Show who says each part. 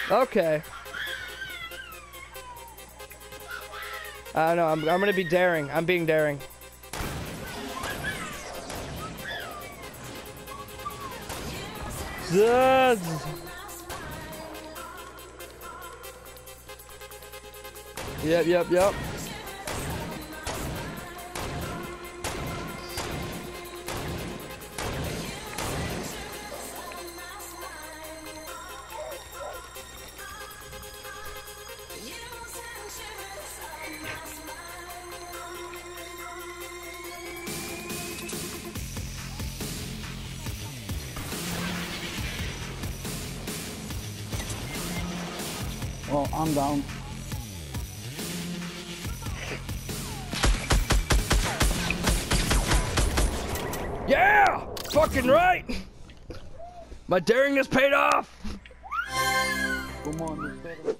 Speaker 1: Okay. I don't know. I'm gonna be daring. I'm being daring. Zuzz. Yep.
Speaker 2: Well, I'm down.
Speaker 1: Yeah! Fucking right! My daringness paid off!
Speaker 2: Come on, let's get it.